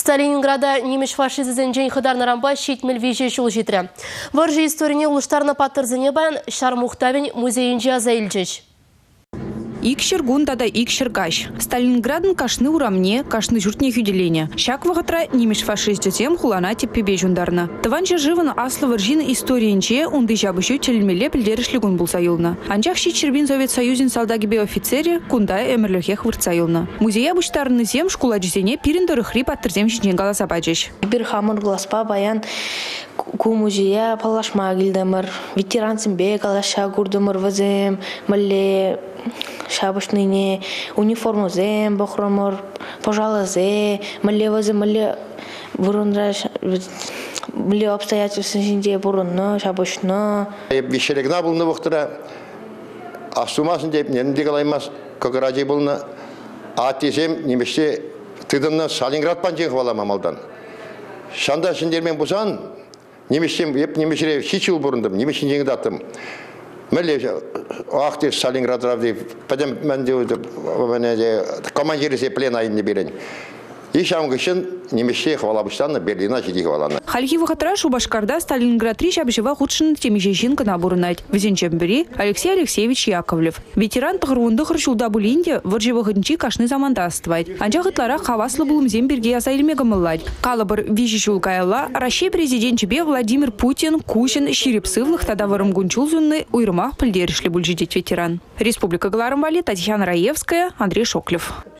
Сталинграда немеш фашизм жен хыдарнарамба шетмел веже жол жетірі. Варжы историне улыштарына паттырзыне баян Шармухтавин музейінже азайлжыш. Икшер гундада икшер гаш. Сталинградын кашны урамне, кашны журтне хюделене. Шак вагатра немеш фашист тем хулана теппебе жундарна. Таванча живан аслы варжин историенче унды жабышу телмеле пілдерішлігун бұл сайылна. Анчах щичербин Совет Союзин салдагибе офицере кундай эмерлехех вырцайылна. Музея буштарны зем шкула жезене пиринды рыхри паттырзем жинен галасабаджеш. Bir хамыр гласпа баян ку музея палашма гилдемір. Ветеранцын бе галаша гурдымыр вазем, мале шабышныне униформу зем, бохромор, пожалуйзе, мале вазем, мале бурунра, мале обстоятельства жинде бурунно, шабышно. Вишерегна был на вахтера, а сумасын деп не дигалаймас, как ради был на, а тезем немеште тыдымна Сталинград панчен хвала мамалдан. Шанда шиндермен бузан, немешем еп немешере хичил бурындым, немешен жеңді аттым. Мәле ахтер Сталинград равды, падем мен де командирісе плен айынды берен. Ишам гышын немеше хвалабыштаны Берлина жеди хваланы. Хальхи вахатра Шубашкарда Сталинград 3 шабжева худшын темежешин канабурынайт. Везенчембери Алексей Алексеевич Яковлев. Ветеран тағырунды хыршулда булинде варжевы хынчи кашны заманда астывайт. Анчахытлара хаваслы булым земберге азайлемегамыллайт. Калабыр вижи жулкайла Россия президентчебе Владимир Путин кушин ширипсывлых тадаварым гунчулзунны уйрымах пылдерішлі бульжидеть ветеран. Республика Галарымвали, Татьяна Раевская, Андрей Шоклев.